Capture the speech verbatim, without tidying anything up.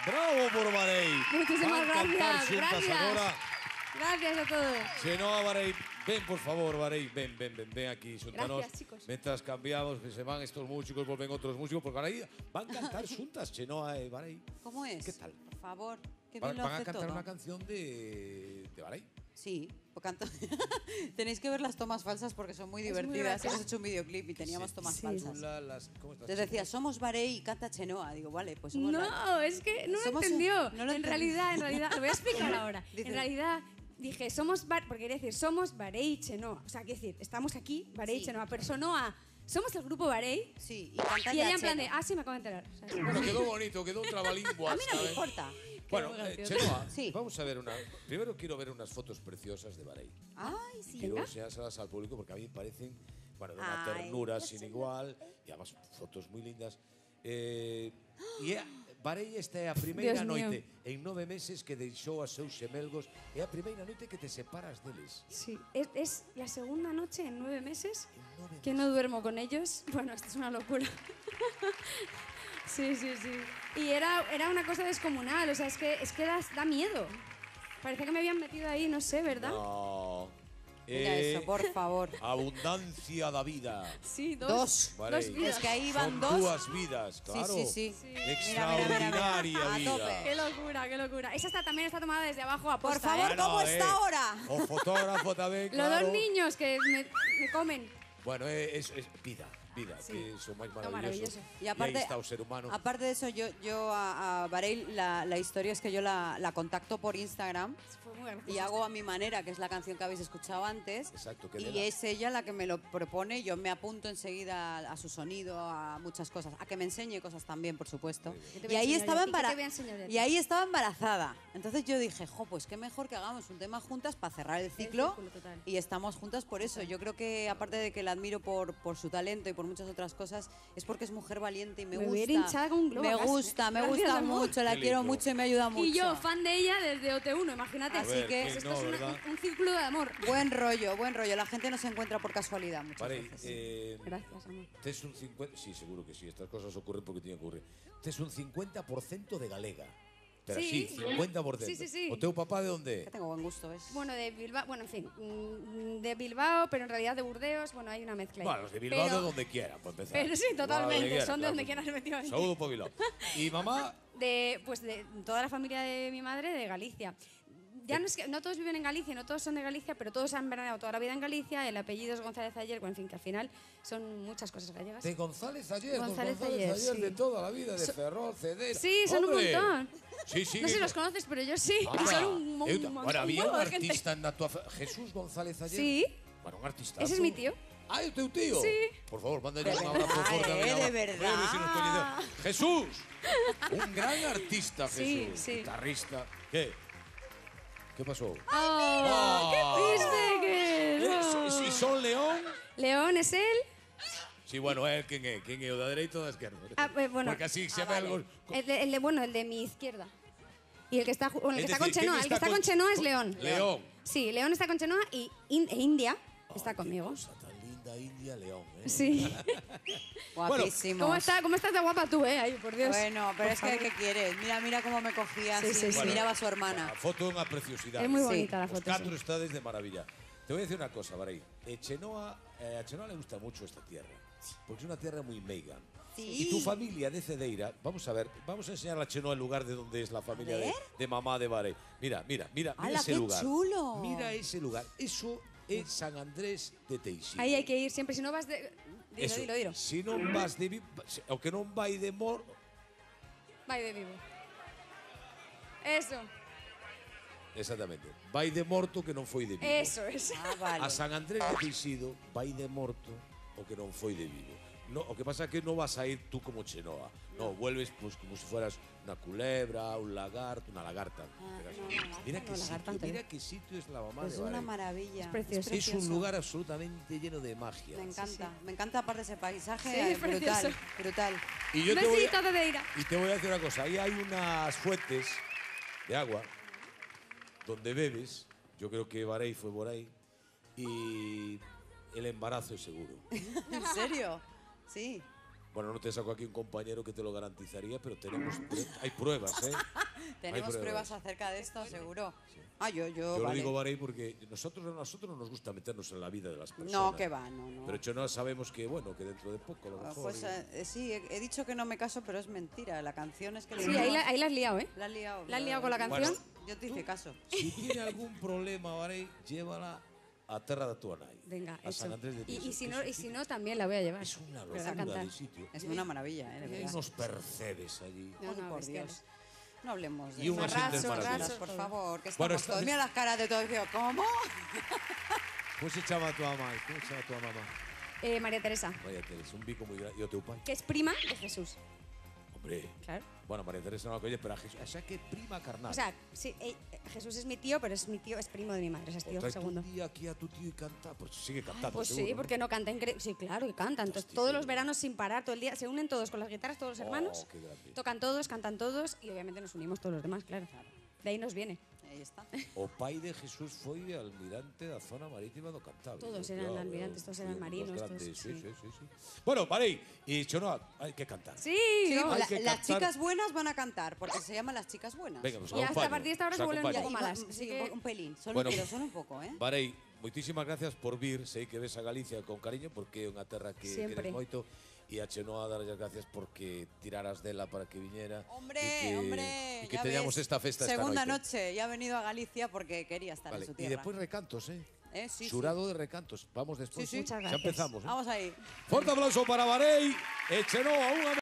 Bravo por Varey. Muchísimas gracias. Gracias. Ahora. Gracias a todos. Chenoa, Varey. Ven, por favor, Varey. Ven, ven, ven, ven aquí. Xúntanos. Gracias, chicos. Mientras cambiamos, que se van estos músicos, vuelven otros músicos, porque ahora van a cantar juntas, Chenoa y Varey. ¿Cómo es? ¿Qué tal? Por favor, qué Van, bien lo van a hace cantar todo. una canción de, de Varey. Sí, pues canto. Tenéis que ver las tomas falsas porque son muy Es muy divertidas. gracioso. Hemos hecho un videoclip y teníamos Sí. tomas Sí. falsas. La- las- ¿Cómo estás, Entonces decía, chicas? somos Varey y canta Chenoa. Digo, vale, pues somos Varey. No, es que no lo Somos- entendió. no lo en entendí. realidad, en realidad, lo voy a explicar ahora. Dice- En realidad dije, somos, Bar- porque quería decir, somos Varey y Chenoa. O sea, quiero decir, estamos aquí, Varey y Sí. Chenoa, pero Sonoa, somos el grupo Varey. Sí, y canta Y ya ella en plan de, Cheno. ah, sí, me acabo de enterar. O sea, Bueno, quedó bonito, quedó un trabalingua. A mí no me ¿sabes? importa. Bueno, Qué eh, gracioso. Chenoa, Sí. vamos a ver una... Primero quiero ver unas fotos preciosas de Varey. Ay, sí. Quiero enseñárselas al público porque a mí me parecen, bueno, de una Ay, ternura ya sin sé. igual y además fotos muy lindas. Eh, e a, Varey esta é a primeira Dios mío. noite en nove meses que deixou a seus xemelgos, é a primeira noite que te separas deles. Sí, es, es la segunda noche en nueve meses En nove que no duermo con ellos. Bueno, esto es una locura. Sí, sí, sí. Y era, era una cosa descomunal, o sea, es que, es que da, da miedo. Parece que me habían metido ahí, no sé, ¿verdad? No. Mira Eh, eso, por favor. Abundancia da vida. Sí, dos. Dos. Varey. Dos vidas. Es que ahí van Son dos. dúas vidas, claro. Sí, sí, sí. Sí. Extraordinaria Mira, mira, mira, mira. A vida. tope. Qué locura, qué locura. Esa está, también está tomada desde abajo a Por posta, favor, ¿eh? ¿cómo está ahora? O fotógrafo tamén, Los claro. dos niños que me, me comen. Bueno, é, es, es vida, vida, Sí. que son máis Lo maravilloso. maravilloso. Y aparte, aí está o ser humano. aparte de eso, yo, yo a, a Varey, la, la historia es que yo la, la contacto por Instagram Fue muy gracioso. y hago a mi manera, que es la canción que habéis escuchado antes. Exacto, que y de la- es ella la que me lo propone. Yo me apunto enseguida a, a su sonido, a muchas cosas, a que me enseñe cosas también, por supuesto. ¿Qué te voy Y a ahí enseñar estaba yo a ti? ¿Qué te voy a embarazada. enseñar yo a ti? Y ahí estaba embarazada. Entonces yo dije, jo, pues qué mejor que hagamos un tema juntas para cerrar el ciclo. círculo total. Y estamos juntas por eso. Yo creo que aparte de que la admiro por, por su talento y por muchas otras cosas, es porque es mujer valiente y me, Me gusta. hubiera hinchado con un globo me a casa, gusta, ¿eh? me Gracias, gusta amor. mucho, la Qué quiero lindo. mucho y me ayuda mucho. Y yo, fan de ella desde O T uno, imagínate. A Así ver, que ¿quién Esto no, es una- verdad? un, un círculo de amor. Buen rollo, buen rollo. La gente no se encuentra por casualidad muchas Varey, veces. eh, Gracias, amor. tes un cincuenta... Sí, seguro que sí, estas cosas ocurren porque tienen que ocurrir. Tes un cincuenta por ciento de galega. Pero Sí. sí, cincuenta por ciento. Sí, sí, sí. O teu papá de onde? Que tengo buen gusto, ¿ves? Bueno, de Bilbao, bueno, en fin, mm, de Bilbao, pero en realidad de Burdeos, bueno, hay una mezcla ahí. Bueno, los de Bilbao Pero- de donde quieran, para empezar. Pero sí, Bilbao totalmente, quieran, son de donde claro. quieran, efectivamente. Saúdo por Bilbao. Y mamá, De, pues de toda la familia de mi madre de Galicia. Ya no es que no todos viven en Galicia, no todos son de Galicia, pero todos han veraneado toda la vida en Galicia. El apellido es González Ayer, bueno, en fin, que al final son muchas cosas gallegas. de González ayer, González González Ayer, ayer, sí. de toda la vida, de Ferrol, Cedera. Sí, son un ¡Hombre! montón. Sí, sí. No sé que- si los conoces, pero yo sí. Y Anda. son un, un, Eu- un, bueno, había huevo un de gente. artista en la tua... fa- Jesús González ayer. Sí. Bueno, un artista. Ese es mi tío. Ah, ¿es tu tío? Sí. Por favor, mándale De un abrazo verdad, fuerte a mi ¿eh? mamá. De verdad. Voy a ver si nos conoce. Jesús, un gran artista, Sí, Jesús. sí. Guitarrista. ¿Qué? ¿Qué pasó? ¡Oh! ¡Qué triste que es! Eh, ¿Y son León? León es él. Sí, bueno, él, ¿quién es? ¿Quién es? ¿O de derecha o de izquierda? Ah, eh, bueno. Porque así se Ah, llama vale. algo... El de, el de- bueno, el de mi izquierda. Y el que está, ju- bueno, el Es que está decir, con Chenoa. ¿quién El que está está con con- Chenoa es con- León. León. Sí, León está con Chenoa y In- e India está Ay, conmigo. Qué cosa tan linda, India, León. ¿eh? Sí. Guapísimo. ¿Cómo, está, ¿Cómo estás de guapa tú, eh? Ay, por Dios. Bueno, pero Por es que, favor. ¿qué quieres? Mira, mira cómo me cogía Sí, así. sí, sí. Miraba a su hermana. A foto é unha preciosidade. Es muy Sí. bonita la Os foto. catro sí. estades de maravilla. Te voy a decir una cosa, Varey. Eh, Chenoa, eh, a Chenoa le gusta mucho esta tierra, porque es una tierra muy meiga. Sí. Y tu familia de Cedeira, vamos a ver, vamos a enseñar a Chenoa el lugar de donde es la familia de, de mamá de Varey. Mira, mira, mira, mira ¡Hala, ese qué lugar. chulo! Mira ese lugar. Eso es San Andrés de Teixido. Ahí hay que ir siempre. Si no vas de. Dilo, Eso, dilo, dilo. Si non vas de vi- o que non vai de mor, Vai de vivo. Eso. exactamente. Vai de morto que non foi de vivo. Eso, eso. Ah, vale. A San Andrés de Teixido vai de morto o que non foi de vivo. No, o que pasa é que non vas a ir tú como Chenoa. No, vuelves pues, como si fueras una culebra, un lagarto, una lagarta. Ah, Pero- no, lagarta mira no, qué lagarta sitio, no te mira veo. qué sitio es la mamá Es de una Varey. Es maravilla. precioso. Es un lugar absolutamente lleno de magia. Me encanta, me encanta aparte ese paisaje, Sí, eh, es brutal, precioso. brutal. Y yo Un te voy besito a, de Deira. y te voy a decir una cosa. Ahí hay unas fuentes de agua donde bebes. Yo creo que Varey fue por ahí. Y el embarazo es seguro. ¿En serio? Sí. Bueno, no te saco aquí un compañero que te lo garantizaría, pero tenemos, hay pruebas, ¿eh? Tenemos Hay pruebas acerca de esto, seguro. Ah, yo, yo, Yo vale. lo digo, Varey, porque nosotros, a nosotros no nos gusta meternos en la vida de las personas. No, que va, no, no. Pero Chenoa sabemos que, bueno, que dentro de poco a lo Ah, mejor... Pues eh, sí, he, he dicho que no me caso, pero es mentira. La canción es que... le Sí, digo- ahí la, ahí la has liado, ¿eh? La has liado. ¿La has liado con la Bueno, canción? yo te hice caso. Si tiene algún problema, Varey, llévala a Terra de Tuanay. Venga, a San hecho. Andrés de Y, y Tiesa, si que no, es y un si sitio- no, también la voy a llevar. Es una Me va a locura encantar. de sitio. Es una maravilla, ¿eh? De Y hay verdad. unos percebes allí. No, Ay, no, por bestiales. Dios. No hablemos de Y un eso. asiento Rasos, maravilloso. rasos, Por todo. favor, que Bueno, estamos está- todos. Mira las caras de todos. Digo, ¿cómo? ¿Cómo se llama tu mamá? ¿Cómo se llama tu mamá? Eh, María Teresa, María Teresa, un bico muy grande. ¿Y o teu pai? que es prima de Jesús. Hombre. Claro. Bueno, María Teresa no la coñe, pero a Jesús. O sea, que prima carnal. O sea, sí, eh, Jesús es mi tío, pero es mi tío, es primo de mi madre, o sea, es O tío traes tú segundo. un día aquí a tu tío y canta. Pues sigue cantando, Pues sí, seguro, ¿no? porque no canta incre- Sí, claro, y cantan. Entonces, Hostia, todos qué los bien. veranos sin parar, todo el día. Se unen todos con las guitarras, todos los Oh, hermanos. qué grande. Tocan todos, cantan todos y obviamente nos unimos todos los demás, claro. De ahí nos viene. Ahí está. O pai de Jesús foi almirante da zona marítima do Cantábrico. Todos eran almirantes, todos eran tío, marinos, los todos, grandes, sí, sí. sí, sí, sí. Bueno, Varey y Chenoa, hay que cantar. Sí, Sí, ¿no? hay la- que las cantar. chicas buenas van a cantar, porque se llaman las chicas buenas. Venga, pues Y hasta acompaño, a partir de esta hora os se vuelven un acompaño. poco malas. Sí, Así que- un pelín, solo Bueno, un tiro, solo un poco, ¿eh? Varey, moitísimas gracias por vir. Sei que ves a Galicia con cariño porque é unha terra que Siempre. queres moito. E a Chenoa darlle as gracias porque tiraras dela para que viñera. Hombre, e que, hombre. E que ya teñamos ves, esta festa Segunda esta noite. noche, ya ha venido a Galicia porque quería estar Vale, en su e tierra. despois recantos, eh? Eh, sí, sí. Xurado de recantos. Vamos despois. Sí, sí. Muchas Xa gracias. empezamos, eh? Vamos ahí. Forte aplauso para Varey e Chenoa, unha